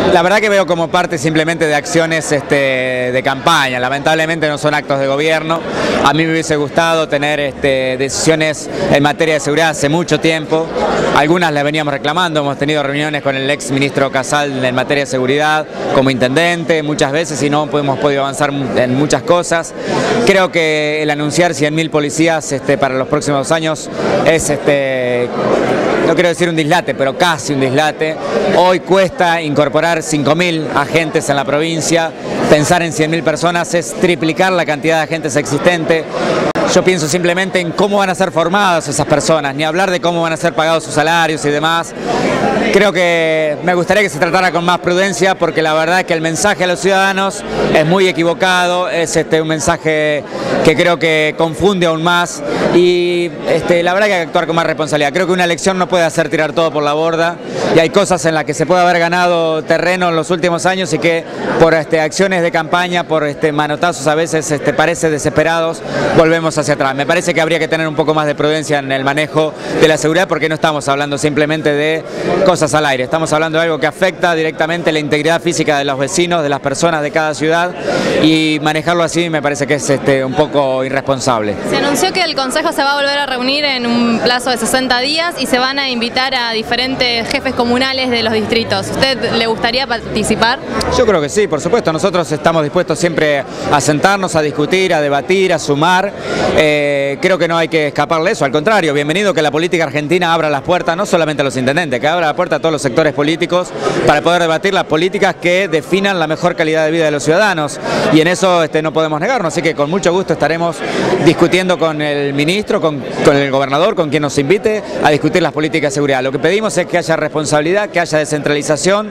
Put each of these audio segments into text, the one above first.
La verdad que veo como parte simplemente de acciones de campaña. Lamentablemente no son actos de gobierno. A mí me hubiese gustado tener decisiones en materia de seguridad hace mucho tiempo. Algunas las veníamos reclamando, hemos tenido reuniones con el ex ministro Casal en materia de seguridad, como intendente muchas veces, y no hemos podido avanzar en muchas cosas. Creo que el anunciar 100.000 policías para los próximos años es, no quiero decir un dislate, pero casi un dislate. Hoy cuesta incorporar 5.000 agentes en la provincia. Pensar en 100.000 personas es triplicar la cantidad de agentes existente. Yo pienso simplemente en cómo van a ser formadas esas personas, ni hablar de cómo van a ser pagados sus salarios y demás. Creo que me gustaría que se tratara con más prudencia, porque la verdad es que el mensaje a los ciudadanos es muy equivocado, es un mensaje que creo que confunde aún más, y la verdad que hay que actuar con más responsabilidad. Creo que una elección no puede hacer tirar todo por la borda, y hay cosas en las que se puede haber ganado terreno en los últimos años y que por acciones de campaña, por manotazos a veces parece desesperados, volvemos hacia atrás. Me parece que habría que tener un poco más de prudencia en el manejo de la seguridad, porque no estamos hablando simplemente de cosas al aire, estamos hablando de algo que afecta directamente la integridad física de los vecinos, de las personas de cada ciudad, y manejarlo así me parece que es un poco irresponsable. Se anunció que el Consejo se va a volver a reunir en un plazo de 60 días y se van a invitar a diferentes jefes comunales de los distritos. ¿Usted le gustaría participar? Yo creo que sí, por supuesto. Nosotros estamos dispuestos siempre a sentarnos, a discutir, a debatir, a sumar. Creo que no hay que escaparle eso, al contrario, bienvenido que la política argentina abra las puertas, no solamente a los intendentes, que abra la puerta a todos los sectores políticos para poder debatir las políticas que definan la mejor calidad de vida de los ciudadanos, y en eso no podemos negarnos, así que con mucho gusto estaremos discutiendo con el ministro, con el gobernador, con quien nos invite a discutir las políticas de seguridad. Lo que pedimos es que haya responsabilidad, que haya descentralización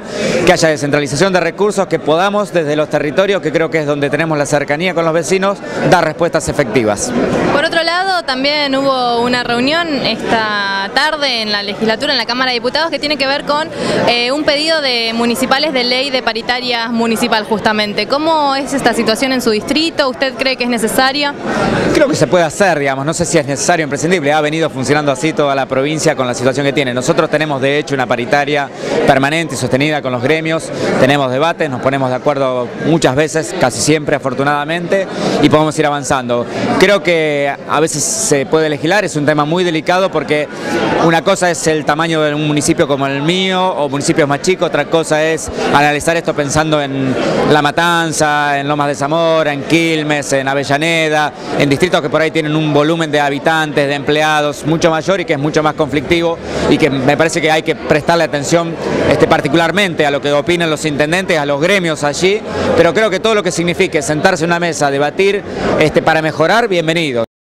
de recursos, que podamos desde los territorios, que creo que es donde tenemos la cercanía con los vecinos, dar respuestas efectivas. Por otro lado, también hubo una reunión esta tarde en la legislatura, en la Cámara de Diputados, que tiene que ver con un pedido de municipales de ley de paritaria municipal, justamente. ¿Cómo es esta situación en su distrito? ¿Usted cree que es necesaria? Creo que se puede hacer, digamos, no sé si es necesario o imprescindible. Ha venido funcionando así toda la provincia con la situación que tiene. Nosotros tenemos de hecho una paritaria permanente y sostenida con los gremios, tenemos debates, nos ponemos de acuerdo muchas veces, casi siempre afortunadamente, y podemos ir avanzando. Creo que a veces se puede legislar, es un tema muy delicado, porque una cosa es el tamaño de un municipio como el mío o municipios más chicos, otra cosa es analizar esto pensando en La Matanza, en Lomas de Zamora, en Quilmes, en Avellaneda, en distritos que por ahí tienen un volumen de habitantes, de empleados mucho mayor y que es mucho más conflictivo, y que me parece que hay que prestarle atención particularmente a lo que opinan los intendentes, a los gremios allí, pero creo que todo lo que signifique sentarse en una mesa, debatir para mejorar, bienvenido.